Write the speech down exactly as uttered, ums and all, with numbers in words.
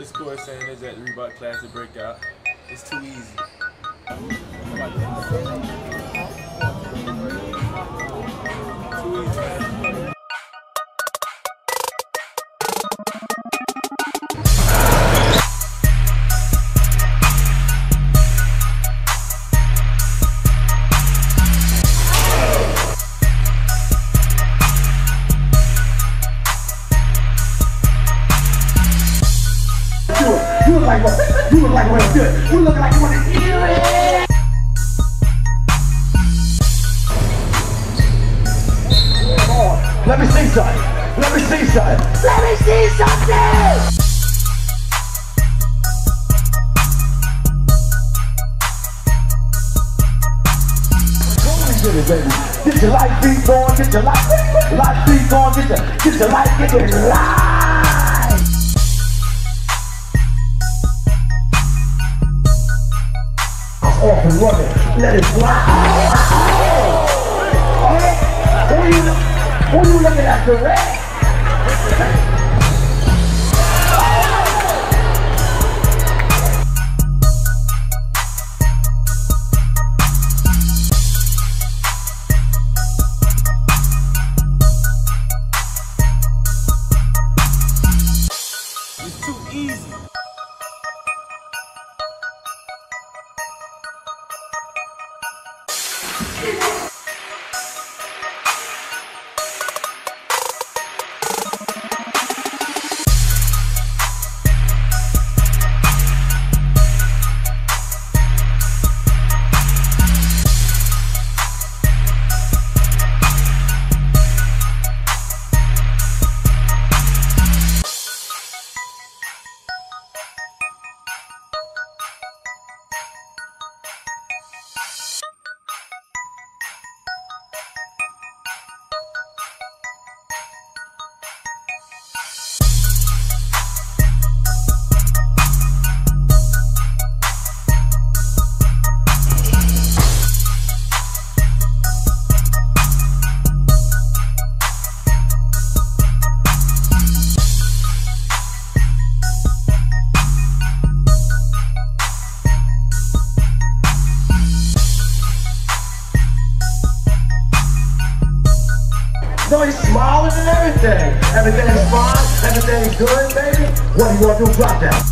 This score saying is that Reebok Classic Breakout. It's too easy. Too easy. You look like what? You look like what? Good. You look like you want to eat it. Come on. Let me see something. Let me see something. Let me see something. Get it, baby. Get your life beat going. Get your life, life beat going. Get your, get your life, get your life. Off and running, let it fly. Oh, who you, who you looking at, the red? It's too easy. No, he's smiling and everything. Everything's fine, everything's good, baby. What do you want to do? Drop that.